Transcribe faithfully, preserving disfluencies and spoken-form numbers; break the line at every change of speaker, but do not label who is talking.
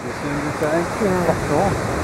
You see what I'm saying?
Yeah, that's all.